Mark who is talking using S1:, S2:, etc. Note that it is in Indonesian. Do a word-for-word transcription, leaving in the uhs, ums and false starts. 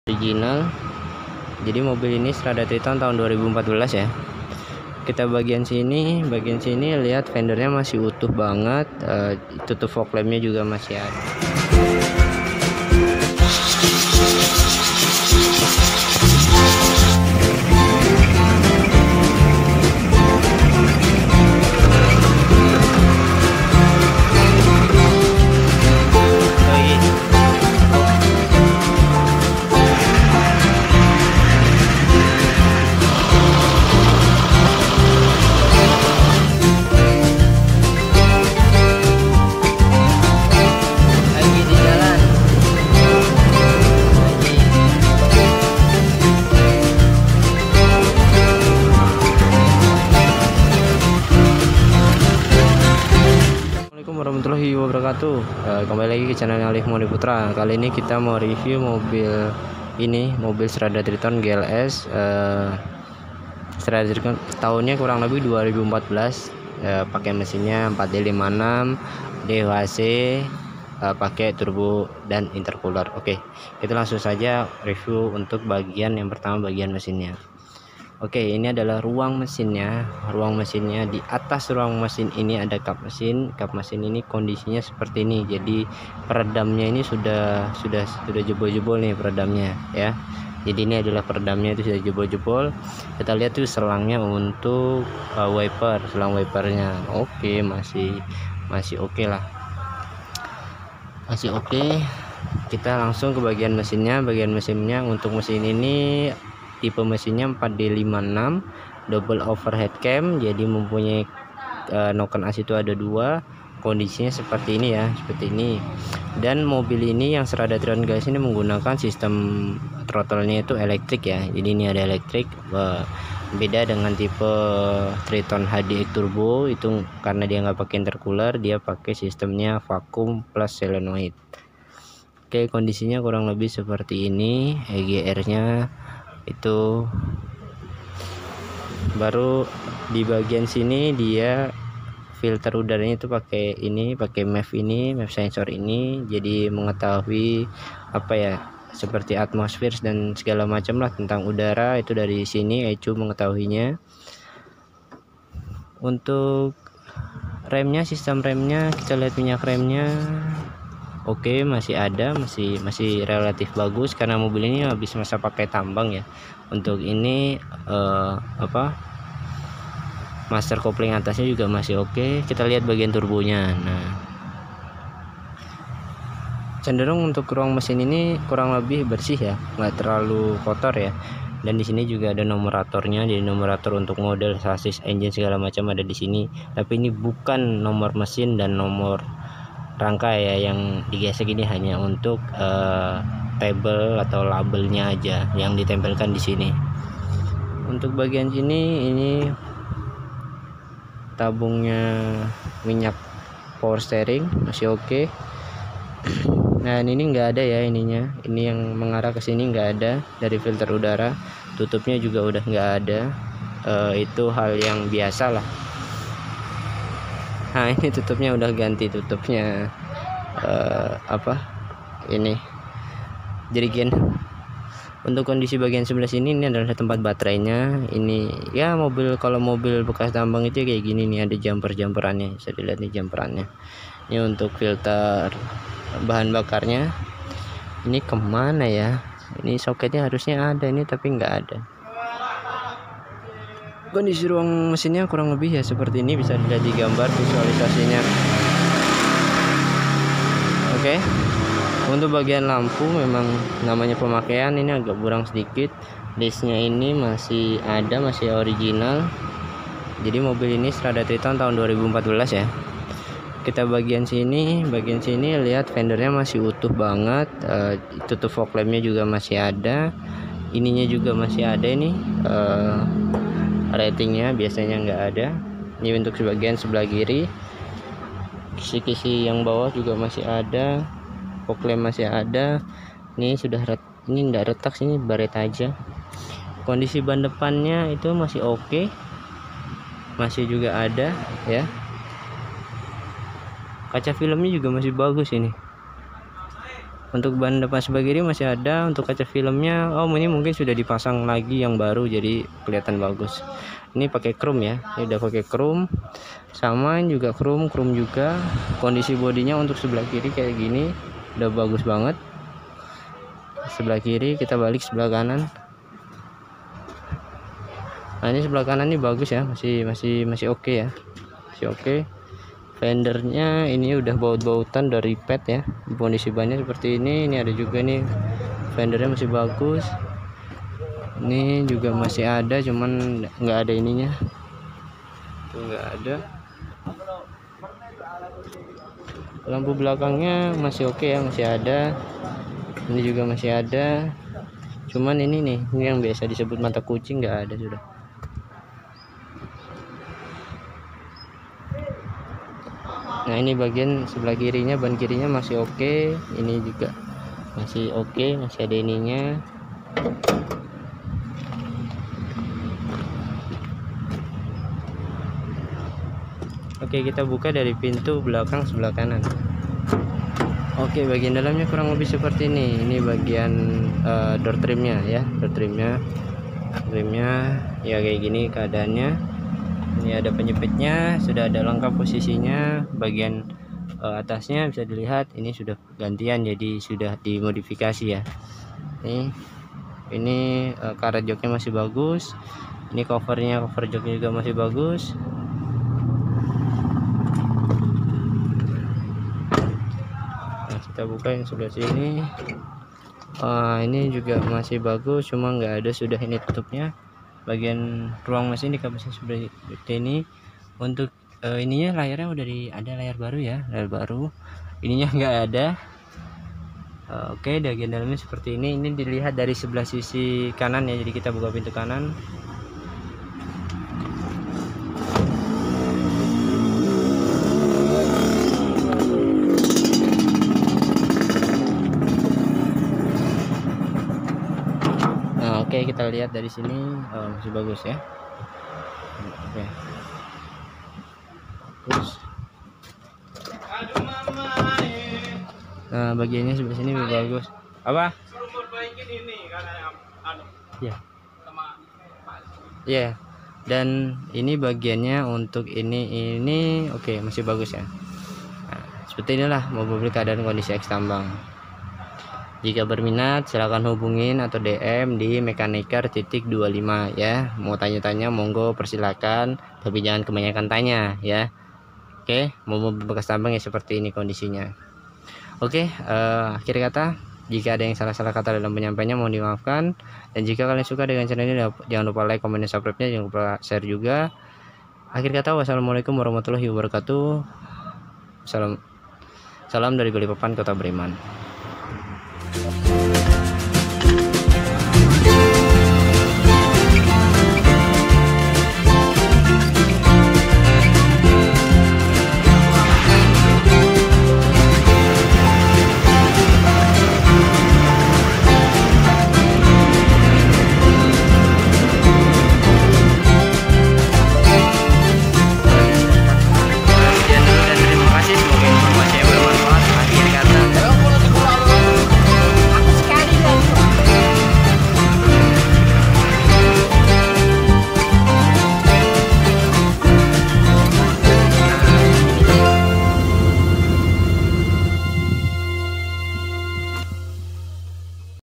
S1: Original. Jadi mobil ini Strada Triton tahun dua ribu empat belas ya. Kita bagian sini, bagian sini lihat fendernya masih utuh banget, uh, tutup fog lampnya juga masih ada. Warahmatullahi wabarakatuh. Uh, kembali lagi ke channel Alif Moni Putra. Kali ini kita mau review mobil ini, mobil Strada Triton G L S. Uh, Strada Triton tahunnya kurang lebih dua ribu empat belas. Uh, pakai mesinnya empat D lima enam D H C, uh, pakai turbo dan intercooler. Oke, kita langsung saja review untuk bagian yang pertama, bagian mesinnya. Oke, ini adalah ruang mesinnya. Ruang mesinnya, di atas ruang mesin ini ada kap mesin. Kap mesin ini kondisinya seperti ini. Jadi peredamnya ini sudah sudah sudah jebol-jebol nih peredamnya ya. Jadi ini adalah peredamnya itu sudah jebol-jebol. Kita lihat tuh selangnya untuk uh, wiper, selang wipernya. Oke, masih masih oke lah. Masih oke. Kita langsung ke bagian mesinnya. Bagian mesinnya untuk mesin ini tipe mesinnya empat D lima enam double overhead cam, jadi mempunyai uh, noken as itu ada dua. Kondisinya seperti ini ya, seperti ini. Dan mobil ini yang Strada Triton guys ini menggunakan sistem throttle-nya itu elektrik ya. Jadi ini ada elektrik, uh, beda dengan tipe Triton H D X Turbo itu karena dia nggak pakai intercooler, dia pakai sistemnya vakum plus solenoid. Oke, kondisinya kurang lebih seperti ini. E G R-nya itu baru di bagian sini dia filter udaranya itu pakai ini, pakai M E F ini, M E F sensor ini, jadi mengetahui apa ya, seperti atmosfer dan segala macam lah tentang udara itu dari sini E C U mengetahuinya. Untuk remnya, sistem remnya kita lihat minyak remnya. Oke, masih ada, masih masih relatif bagus karena mobil ini habis masa pakai tambang ya. Untuk ini eh, apa master kopling atasnya juga masih oke. Kita lihat bagian turbonya. Nah, cenderung untuk ruang mesin ini kurang lebih bersih ya, nggak terlalu kotor ya. Dan di sini juga ada nomeratornya, jadi nomerator untuk model, sasis, engine segala macam ada di sini. Tapi ini bukan nomor mesin dan nomor rangka ya, yang digesek ini hanya untuk uh, label atau labelnya aja yang ditempelkan di sini. Untuk bagian sini ini tabungnya minyak power steering masih oke. Okay. Nah ini nggak ada ya ininya, ini yang mengarah ke sini nggak ada dari filter udara, tutupnya juga udah nggak ada. Uh, itu hal yang biasa lah. Nah ini tutupnya udah ganti, tutupnya uh, apa ini jerigen. Untuk kondisi bagian sebelah sini, ini adalah tempat baterainya. Ini ya mobil, kalau mobil bekas tambang itu kayak gini nih, ada jumper-jumperannya, bisa dilihat nih jumperannya. Ini untuk filter bahan bakarnya. Ini kemana ya, ini soketnya harusnya ada ini tapi nggak ada. Kondisi ruang mesinnya kurang lebih ya seperti ini, bisa dilihat di gambar visualisasinya. Oke, untuk bagian lampu memang namanya pemakaian ini agak kurang sedikit. Listnya ini masih ada, masih original. Jadi mobil ini Strada Triton tahun dua ribu empat belas ya. Kita bagian sini, bagian sini lihat fendernya masih utuh banget, uh, tutup fog lampnya juga masih ada, ininya juga masih ada ini. Uh, ratingnya biasanya nggak ada. Ini untuk sebagian sebelah kiri, kisi-kisi yang bawah juga masih ada, fog lamp masih ada. Ini sudah ret ini nggak retak, sini baret aja. Kondisi ban depannya itu masih oke, masih juga ada ya. Kaca filmnya juga masih bagus ini. Untuk ban depan sebelah kiri masih ada. Untuk kaca filmnya, oh ini mungkin sudah dipasang lagi yang baru, jadi kelihatan bagus. Ini pakai chrome ya, ini udah pakai chrome, sama juga chrome chrome juga. Kondisi bodinya untuk sebelah kiri kayak gini udah bagus banget. Sebelah kiri, kita balik sebelah kanan. Nah ini sebelah kanan ini bagus ya, masih masih masih oke okay ya, masih oke. Okay. Fendernya ini udah baut-bautan dari pet ya. Kondisi bannya seperti ini. Ini ada juga nih, fendernya masih bagus. Ini juga masih ada, cuman nggak ada ininya, tuh nggak ada. Lampu belakangnya masih oke okay ya, masih ada. Ini juga masih ada, cuman ini nih, ini yang biasa disebut mata kucing nggak ada sudah. Nah ini bagian sebelah kirinya, ban kirinya masih oke okay. Ini juga masih oke okay, masih ada ininya. Oke, kita buka dari pintu belakang sebelah kanan. Oke, bagian dalamnya kurang lebih seperti ini. Ini bagian uh, door trimnya ya, door trimnya, trimnya ya kayak gini keadaannya. Ini ada penyepitnya, sudah ada lengkap posisinya. Bagian uh, atasnya bisa dilihat ini sudah gantian, jadi sudah dimodifikasi ya. Ini ini uh, karet joknya masih bagus. Ini covernya, cover joknya juga masih bagus. Nah, kita buka yang sebelah sini. Uh, ini juga masih bagus, cuma nggak ada sudah ini tutupnya. Bagian ruang mesin dikasih seperti ini. Untuk uh, ininya layarnya udah di ada layar baru ya, layar baru. Ininya nggak ada. Uh, Oke, okay, bagian dalamnya seperti ini. Ini dilihat dari sebelah sisi kanan ya. Jadi kita buka pintu kanan. Oke, kita lihat dari sini oh, masih bagus ya. Oke. Terus, nah bagiannya sebelah sini lebih bagus. Apa? Ya. Ya. Dan ini bagiannya untuk ini ini oke, masih bagus ya. Nah, seperti inilah mobil keadaan kondisi X Tambang. Jika berminat silahkan hubungin atau D M di mekaniker titik dua puluh lima ya. Mau tanya-tanya monggo persilakan, tapi jangan kebanyakan tanya ya. Oke, mau mobil bekas tambang ya seperti ini kondisinya. Oke, uh, akhir kata, jika ada yang salah-salah kata dalam penyampaiannya mohon dimaafkan. Dan jika kalian suka dengan channel ini jangan lupa like, comment, dan subscribe-nya, jangan lupa share juga. Akhir kata, wassalamualaikum warahmatullahi wabarakatuh. Salam salam dari Balikpapan, Kota Beriman.